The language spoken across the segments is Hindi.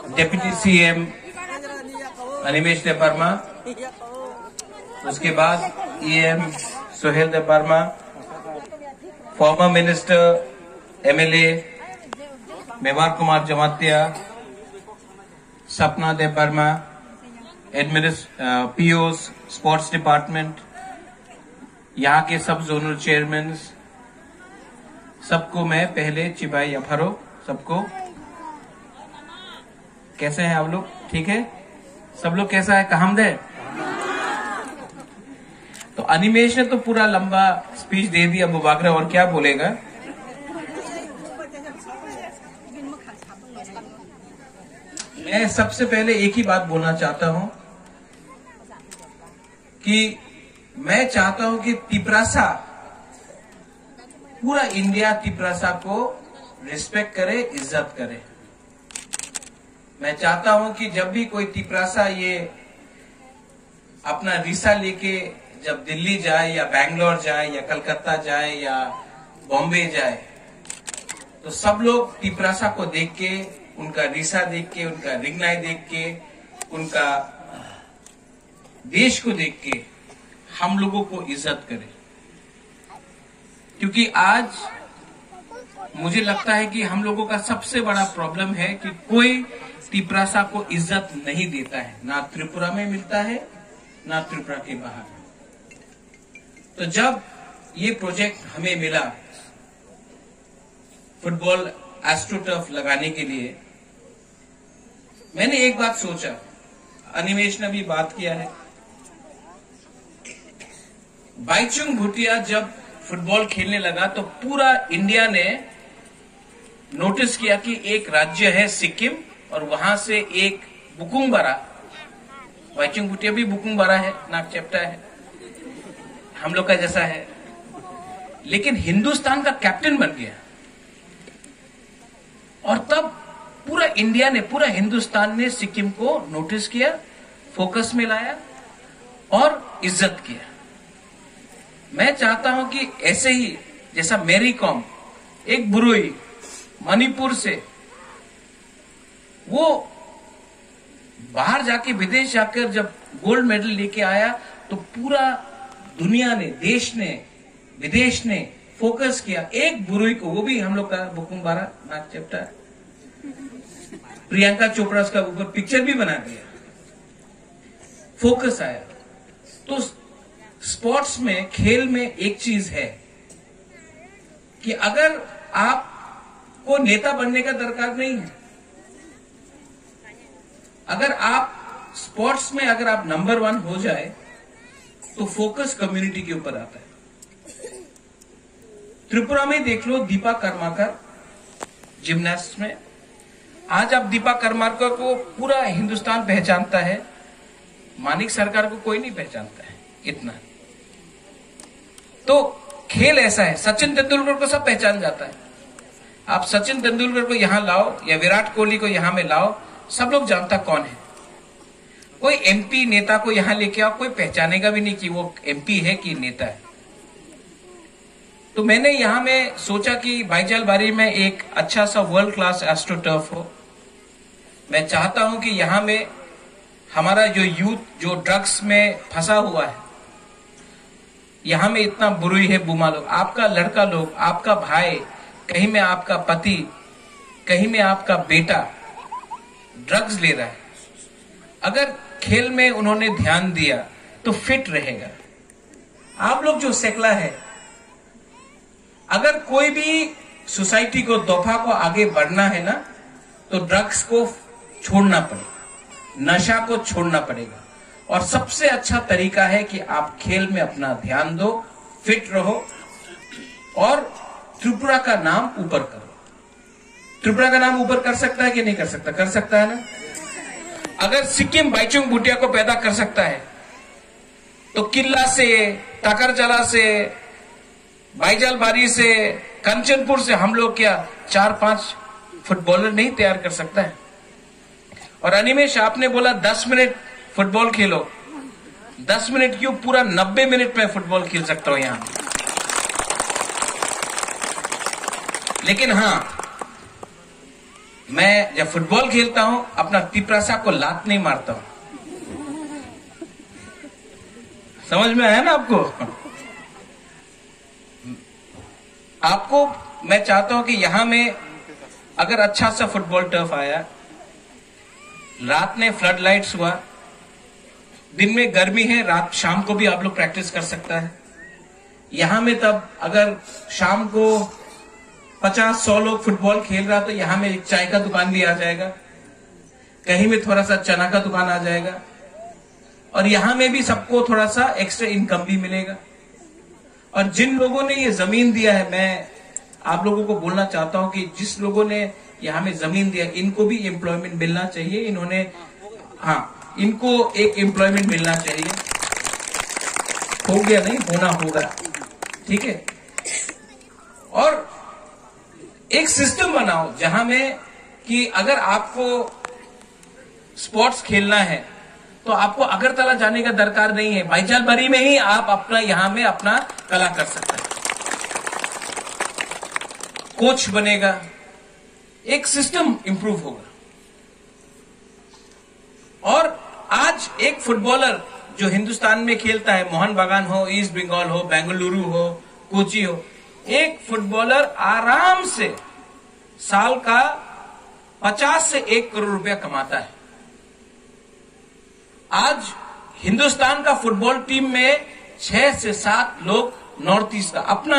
डेप्यूटी सीएम अनिमेष देबबर्मा, उसके बाद EM Suhel Debbarma, former minister MLA Mewar Kumar Jamatia, Sapna Debbarma, POS sports department, यहाँ के सब जोनल चेयरमैन, सबको मैं पहले चिबाई अफरो, सबको कैसे हैं आप लोग? ठीक है? सब लोग कैसा है? कहम दे। तो अनिमेष ने तो पूरा लंबा स्पीच दे दिया मुबाकरा, और क्या बोलेगा? मैं सबसे पहले एक ही बात बोलना चाहता हूं कि मैं चाहता हूं कि तिपरासा, पूरा इंडिया तिपरासा को रिस्पेक्ट करे, इज्जत करे। मैं चाहता हूं कि जब भी कोई तिपरासा ये अपना रिसा लेके जब दिल्ली जाए या बैंगलोर जाए या कलकत्ता जाए या बॉम्बे जाए, तो सब लोग तिपरासा को देख के, उनका रिसा देख के, उनका रिंगनाई देख के, उनका देश को देख के हम लोगों को इज्जत करे। क्योंकि आज मुझे लगता है कि हम लोगों का सबसे बड़ा प्रॉब्लम है कि कोई तिपरासा को इज्जत नहीं देता है, ना त्रिपुरा में मिलता है ना त्रिपुरा के बाहर। तो जब ये प्रोजेक्ट हमें मिला फुटबॉल एस्ट्रोटर्फ लगाने के लिए, मैंने एक बात सोचा, अनिमेष ने भी बात किया है, बाइचुंग भूटिया जब फुटबॉल खेलने लगा तो पूरा इंडिया ने नोटिस किया कि एक राज्य है सिक्किम और वहां से एक बुकुंगबारा, बाइचुंग भूटिया भी बुकुंगबारा है, नाक चेप्टा है, हम लोग का जैसा है, लेकिन हिंदुस्तान का कैप्टन बन गया। और तब पूरा इंडिया ने, पूरा हिंदुस्तान ने सिक्किम को नोटिस किया, फोकस में लाया और इज्जत किया। मैं चाहता हूं कि ऐसे ही जैसा मैरी कॉम, एक बुरुई मणिपुर से, वो बाहर जाके, विदेश जाकर जब गोल्ड मेडल लेके आया तो पूरा दुनिया ने, देश ने, विदेश ने फोकस किया एक बुरुई को, वो भी हम लोग का बुकुंगबारा, नाक चेप्टा है। प्रियंका चोपड़ा उसका ऊपर पिक्चर भी बना दिया, फोकस आया। तो स्पोर्ट्स में, खेल में एक चीज है कि अगर आपको नेता बनने का दरकार नहीं है, अगर आप स्पोर्ट्स में अगर आप नंबर 1 हो जाए तो फोकस कम्युनिटी के ऊपर आता है। त्रिपुरा में देख लो, दीपा कर्माकर जिम्नास्ट में, आज आप दीपा कर्माकर को पूरा हिंदुस्तान पहचानता है, मानिक सरकार को कोई नहीं पहचानता है इतना। तो खेल ऐसा है, सचिन तेंदुलकर को सब पहचान जाता है। आप सचिन तेंदुलकर को यहां लाओ या विराट कोहली को यहां में लाओ, सब लोग जानता कौन है। कोई एमपी नेता को यहां लेके आओ, कोई पहचानेगा भी नहीं कि वो एमपी है कि नेता है। तो मैंने यहां में सोचा कि बाईजालबारी में एक अच्छा सा वर्ल्ड क्लास एस्ट्रोटर्फ हो। मैं चाहता हूं कि यहां में हमारा जो यूथ जो ड्रग्स में फंसा हुआ है, यहां में इतना बुरुई है, बुमा लोग, आपका लड़का लोग, आपका भाई, कहीं में आपका पति, कहीं में आपका बेटा ड्रग्स ले रहा है। अगर खेल में उन्होंने ध्यान दिया तो फिट रहेगा। आप लोग जो सेकला है, अगर कोई भी सोसाइटी को, तोहफा को आगे बढ़ना है ना, तो ड्रग्स को छोड़ना पड़ेगा, नशा को छोड़ना पड़ेगा। और सबसे अच्छा तरीका है कि आप खेल में अपना ध्यान दो, फिट रहो और त्रिपुरा का नाम ऊपर करो। त्रिपुरा का नाम ऊपर कर सकता है कि नहीं कर सकता? कर सकता है ना। अगर सिक्किम बाइचुंग भूटिया को पैदा कर सकता है तो किल्ला से, टाकरजला से, बाईजालबारी से, कंचनपुर से हम लोग क्या 4-5 फुटबॉलर नहीं तैयार कर सकता है? और अनिमेष, आपने बोला 10 मिनट फुटबॉल खेलो, 10 मिनट क्यों, पूरा 90 मिनट में फुटबॉल खेल सकता हूं यहां। लेकिन हां, मैं जब फुटबॉल खेलता हूं अपना तिपरासा को लात नहीं मारता हूं। समझ में आया ना आपको? आपको मैं चाहता हूं कि यहां में अगर अच्छा सा फुटबॉल टर्फ आया, रात में फ्लड लाइट्स हुआ, दिन में गर्मी है, रात शाम को भी आप लोग प्रैक्टिस कर सकता है यहां में। तब अगर शाम को 50-100 लोग फुटबॉल खेल रहा तो यहां में एक चाय का दुकान भी आ जाएगा, कहीं में थोड़ा सा चना का दुकान आ जाएगा, और यहां में भी सबको थोड़ा सा एक्स्ट्रा इनकम भी मिलेगा। और जिन लोगों ने ये जमीन दिया है, मैं आप लोगों को बोलना चाहता हूं कि जिस लोगों ने यहां में जमीन दिया इनको भी एम्प्लॉयमेंट मिलना चाहिए। इन्होंने इनको एक एम्प्लॉयमेंट मिलना चाहिए। हो गया नहीं, होना होगा, ठीक है। और एक सिस्टम बनाओ जहां में कि अगर आपको स्पोर्ट्स खेलना है तो आपको अगरतला जाने का दरकार नहीं है, भाईजालबारी में ही आप अपना यहां में अपना कला कर सकते हैं। कोच बनेगा, एक सिस्टम इंप्रूव होगा। और आज एक फुटबॉलर जो हिंदुस्तान में खेलता है, मोहन बागान हो, ईस्ट बंगाल हो, बेंगलुरु हो, कोची हो, एक फुटबॉलर आराम से साल का 50 से 1 करोड़ रुपया कमाता है। आज हिंदुस्तान का फुटबॉल टीम में 6 से 7 लोग नॉर्थ ईस्ट का अपना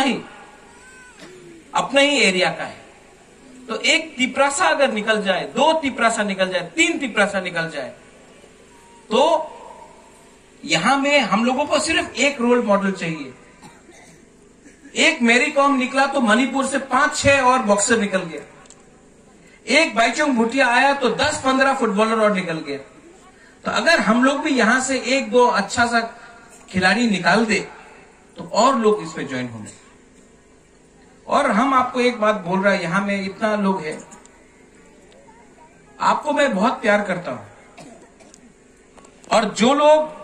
ही एरिया का है। तो एक तिपरासा अगर निकल जाए, 2 तिपरासा निकल जाए, 3 तिपरासा निकल जाए, तो यहां में हम लोगों को सिर्फ एक रोल मॉडल चाहिए। एक मैरी कॉम निकला तो मणिपुर से 5-6 और बॉक्सर निकल गया। एक बाईचुंग भूटिया आया तो 10-15 फुटबॉलर और निकल गया। तो अगर हम लोग भी यहां से 1-2 अच्छा सा खिलाड़ी निकाल दे तो और लोग इसमें ज्वाइन होंगे। और हम आपको एक बात बोल रहा है, यहां में इतना लोग हैं, आपको मैं बहुत प्यार करता हूं। और जो लोग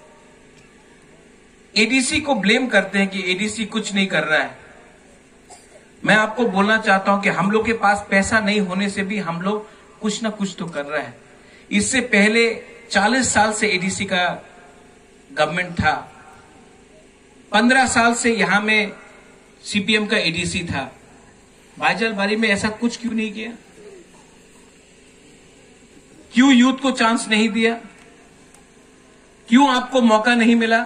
एडीसी को ब्लेम करते हैं कि एडीसी कुछ नहीं कर रहा है, मैं आपको बोलना चाहता हूं कि हम लोग के पास पैसा नहीं होने से भी हम लोग कुछ ना कुछ तो कर रहा है। इससे पहले 40 साल से एडीसी का गवर्नमेंट था, 15 साल से यहां में सीपीएम का एडीसी था। भाईजालबारी में ऐसा कुछ क्यों नहीं किया? क्यों यूथ को चांस नहीं दिया? क्यों आपको मौका नहीं मिला?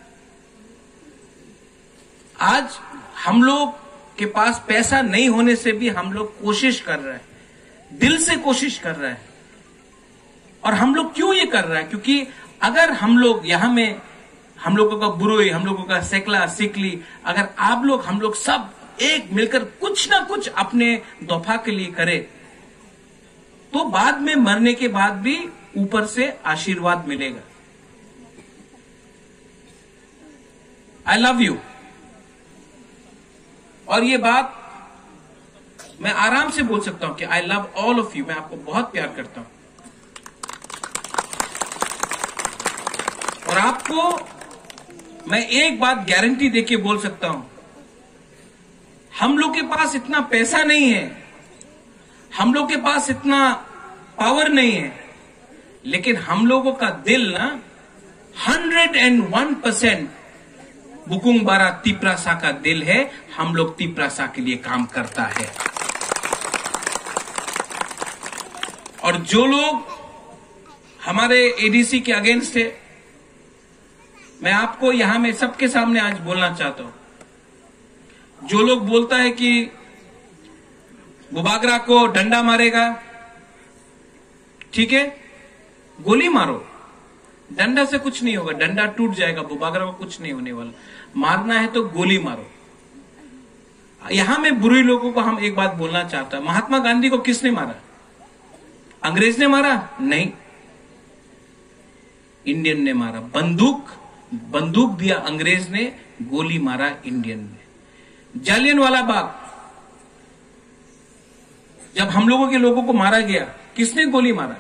आज हम लोग के पास पैसा नहीं होने से भी हम लोग कोशिश कर रहे हैं, दिल से कोशिश कर रहे हैं। और हम लोग क्यों ये कर रहे हैं? क्योंकि अगर हम लोग यहां में, हम लोगों का बुरोई, हम लोगों का सेकला सिकली, अगर आप लोग हम लोग सब एक मिलकर कुछ ना कुछ अपने दफा के लिए करें तो बाद में मरने के बाद भी ऊपर से आशीर्वाद मिलेगा। I love you. और ये बात मैं आराम से बोल सकता हूं कि I love all of you. मैं आपको बहुत प्यार करता हूं। और आपको मैं एक बात गारंटी देके बोल सकता हूं, हम लोग के पास इतना पैसा नहीं है, हम लोग के पास इतना पावर नहीं है, लेकिन हम लोगों का दिल ना 101% बुकुंग बारा तिपरासा का दिल है। हम लोग तिपरासा के लिए काम करता है। और जो लोग हमारे एडीसी के अगेंस्ट है, मैं आपको यहां में सबके सामने आज बोलना चाहता हूं। जो लोग बोलता है कि बुबागरा को डंडा मारेगा, ठीक है, गोली मारो, डंडा से कुछ नहीं होगा, डंडा टूट जाएगा, बुबागरा को कुछ नहीं होने वाला। मारना है तो गोली मारो। यहां में बुरे लोगों को हम एक बात बोलना चाहता है, महात्मा गांधी को किसने मारा? अंग्रेज ने मारा? नहीं, इंडियन ने मारा। बंदूक दिया अंग्रेज ने, गोली मारा इंडियन ने। जालियनवाला बाग, जब हम लोगों के लोगों को मारा गया, किसने गोली मारा?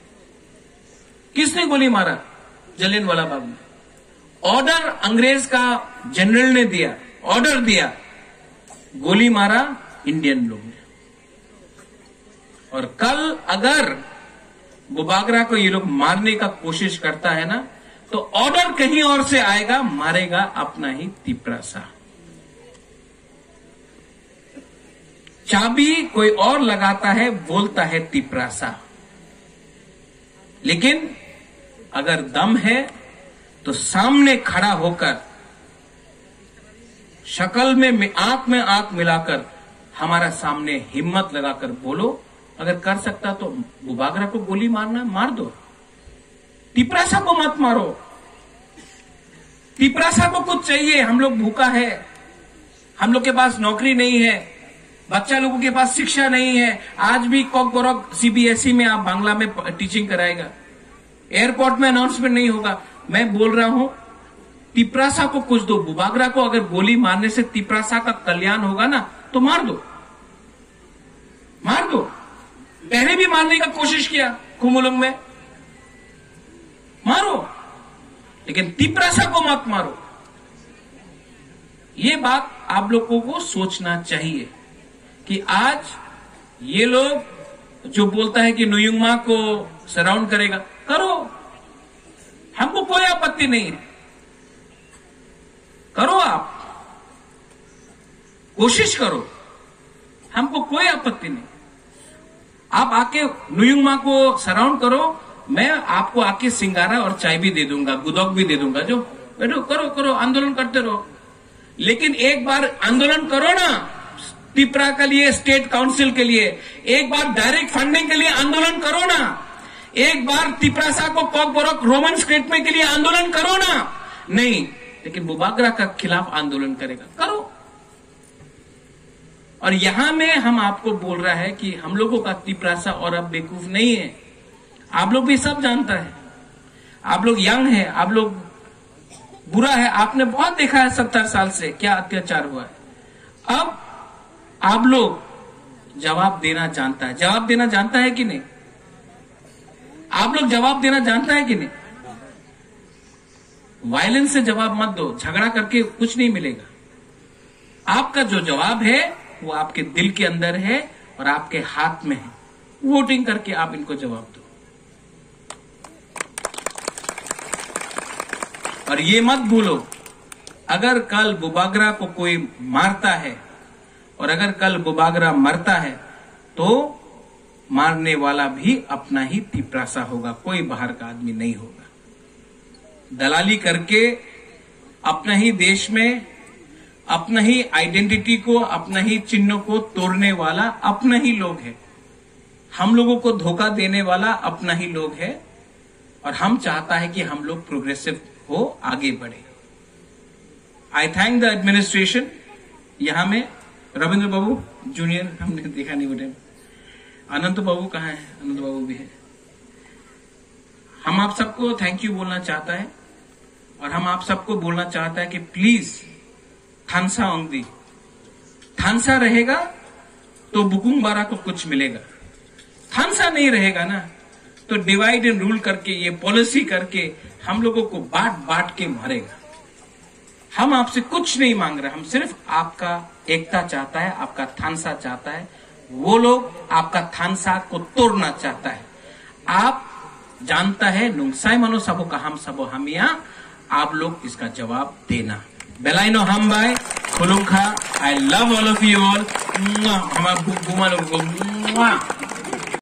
किसने गोली मारा? जालियनवाला बाग में ऑर्डर अंग्रेज का जनरल ने दिया, ऑर्डर दिया, गोली मारा इंडियन लोग ने। और कल अगर बुबागरा को ये लोग मारने का कोशिश करता है ना, तो ऑर्डर कहीं और से आएगा, मारेगा अपना ही तिपरासा। चाबी कोई और लगाता है, बोलता है तिपरासा। लेकिन अगर दम है तो सामने खड़ा होकर, शक्ल में आंख मिलाकर हमारा सामने हिम्मत लगाकर बोलो। अगर कर सकता तो बुबागरा को गोली मारना, मार दो। तिपरासा को मत मारो। तिपरासा को कुछ चाहिए, हम लोग भूखा है, हम लोग के पास नौकरी नहीं है, बच्चा लोगों के पास शिक्षा नहीं है। आज भी कोकबोरक सीबीएसई में आप बांग्ला में टीचिंग कराएगा, एयरपोर्ट में अनाउंसमेंट नहीं होगा। मैं बोल रहा हूं, तिपरासा को कुछ दो। बुबागरा को अगर गोली मारने से तिपरासा का कल्याण होगा ना, तो मार दो, मार दो। पहले भी मारने का कोशिश किया कुमुलुंग में, मारो, लेकिन तिपरासा को मत मारो। ये बात आप लोगों को सोचना चाहिए कि आज ये लोग जो बोलता है कि नुयुंगमा को सराउंड करेगा, करो, हमको कोई आपत्ति नहीं है, करो, आप कोशिश करो, हमको कोई आपत्ति नहीं। आप आके नुयुंगमा को सराउंड करो, मैं आपको आके सिंगारा और चाय भी दे दूंगा, गुदौक भी दे दूंगा। जो बैठो, करो करो, आंदोलन करते रहो। लेकिन एक बार आंदोलन करो ना, तिपरा के लिए, स्टेट काउंसिल के लिए, एक बार डायरेक्ट फंडिंग के लिए आंदोलन करो ना, एक बार तिपरासा को कोकबोरक रोमन स्टेट में के लिए आंदोलन करो ना। नहीं, लेकिन बुबागरा का खिलाफ आंदोलन करेगा, करो। और यहां में हम आपको बोल रहा है कि हम लोगों का तिपरासा और अब बेवकूफ नहीं है। आप लोग भी सब जानता है, आप लोग यंग है, आप लोग बुरा है, आपने बहुत देखा है 70 साल से क्या अत्याचार हुआ है। अब आप लोग जवाब देना जानता है, जवाब देना जानता है कि नहीं? आप लोग जवाब देना जानता है कि नहीं? वायलेंस से जवाब मत दो, झगड़ा करके कुछ नहीं मिलेगा। आपका जो जवाब है वो आपके दिल के अंदर है और आपके हाथ में है। वोटिंग करके आप इनको जवाब दो। और ये मत भूलो, अगर कल बुबागरा को कोई मारता है और अगर कल बुबागरा मरता है तो मारने वाला भी अपना ही तिपरासा होगा, कोई बाहर का आदमी नहीं होगा। दलाली करके अपना ही देश में अपना ही आइडेंटिटी को, अपना ही चिन्ह को तोड़ने वाला अपना ही लोग है। हम लोगों को धोखा देने वाला अपना ही लोग है। और हम चाहता है कि हम लोग प्रोग्रेसिव हो, आगे बढ़े। I thank the administration. यहां में रविंद्र बाबू जूनियर हमने देखा नहीं बेटे, अनंत बाबू कहाँ है? अनंत बाबू भी है। हम आप सबको थैंक यू बोलना चाहता है और हम आप सबको बोलना चाहता है कि प्लीज थानसा ओंगदी, थानसा रहेगा तो बुकुंग बारा को कुछ मिलेगा। थानसा नहीं रहेगा ना तो डिवाइड एंड रूल करके, ये पॉलिसी करके हम लोगों को बांट बांट के मारेगा। हम आपसे कुछ नहीं मांग रहे, हम सिर्फ आपका एकता चाहता है, आपका थानसा चाहता है। वो लोग आपका थानसा को तोड़ना चाहता है। आप जानता है नुंगसाई मनो सबो का हम सबो हमिया, आप लोग इसका जवाब देना। बेलाइनो हम बाय खुलुंखा, I love all of you all. हमारा बुमा लोगों को